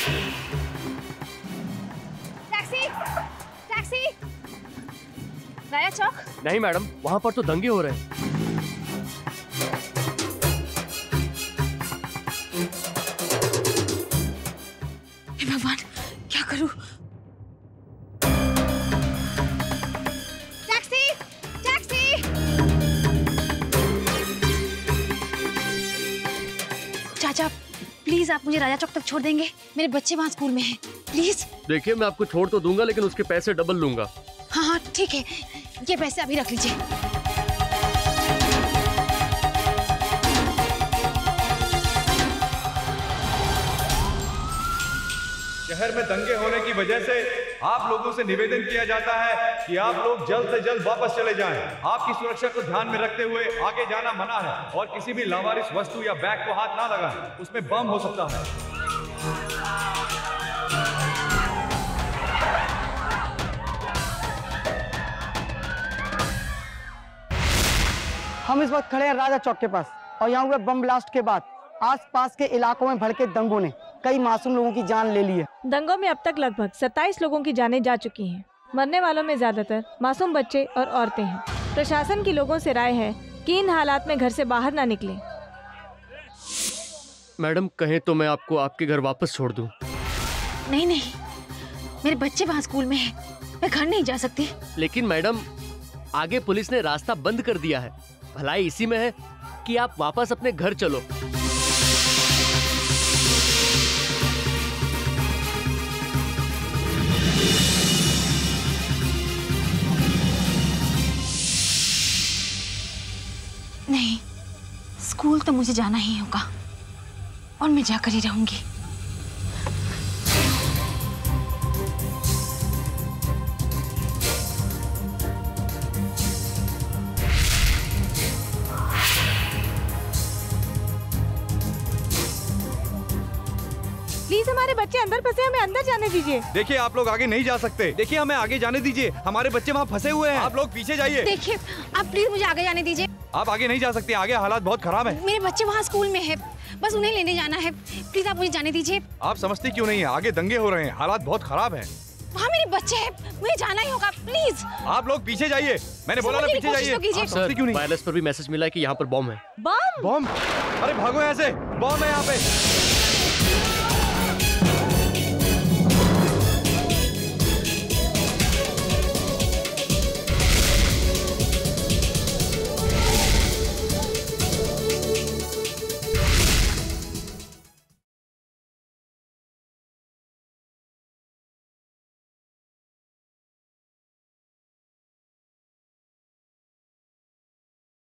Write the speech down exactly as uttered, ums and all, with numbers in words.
Taxi, taxi. राया चौक? नहीं madam, वहाँ पर तो दंगे हो रहे हैं। हे भगवान, क्या करूं? Taxi, taxi. चाचा प्लीज आप मुझे राजा चौक तक छोड़ देंगे? मेरे बच्चे वहाँ स्कूल में हैं, प्लीज। देखिए मैं आपको छोड़ तो दूंगा लेकिन उसके पैसे डबल लूंगा। हाँ हाँ ठीक है, ये पैसे अभी रख लीजिए। शहर में दंगे होने की वजह से आप लोगों से निवेदन किया जाता है कि आप लोग जल्द से जल्द वापस चले जाएं। आपकी सुरक्षा को ध्यान में रखते हुए आगे जाना मना है और किसी भी लावारिस वस्तु या बैग को हाथ ना लगाएं, उसमें बम हो सकता है। हम इस वक्त खड़े हैं राजा चौक के पास और यहाँ हुए बम ब्लास्ट के बाद आसपास के इलाकों में भड़के दंगों ने कई मासूम लोगों की जान ले ली है। दंगों में अब तक लगभग सत्ताईस लोगों की जानें जा चुकी हैं। मरने वालों में ज्यादातर मासूम बच्चे और औरतें हैं। प्रशासन की लोगों से राय है कि इन हालात में घर से बाहर ना निकलें। मैडम कहें तो मैं आपको आपके घर वापस छोड़ दूं। नहीं नहीं, मेरे बच्चे वहाँ स्कूल में हैं, मैं घर नहीं जा सकती। लेकिन मैडम आगे पुलिस ने रास्ता बंद कर दिया है। भलाई इसी में है कि आप वापस अपने घर चलो। नहीं, स्कूल तो मुझे जाना ही होगा और मैं जाकर ही रहूंगी। प्लीज हमारे बच्चे अंदर फंसे, हमें अंदर जाने दीजिए। देखिए आप लोग आगे नहीं जा सकते। देखिए हमें आगे जाने दीजिए, हमारे बच्चे वहाँ फंसे हुए हैं। आप लोग पीछे जाइए। देखिए आप प्लीज मुझे आगे जाने दीजिए। आप आगे नहीं जा सकते, आगे हालात बहुत खराब है। मेरे बच्चे वहाँ स्कूल में है, बस उन्हें लेने जाना है। प्लीज आप मुझे जाने दीजिए। आप समझते क्यों नहीं है, आगे दंगे हो रहे हैं, हालात बहुत खराब है। वहाँ मेरे बच्चे हैं, मुझे जाना ही होगा, प्लीज। आप लोग पीछे जाइए, मैंने बोला ना पीछे जाइए। सर वायरलेस पर भी मैसेज मिला है कि यहाँ पर बम है। बम? बम? अरे भागो यहाँ से, बम है यहाँ पे।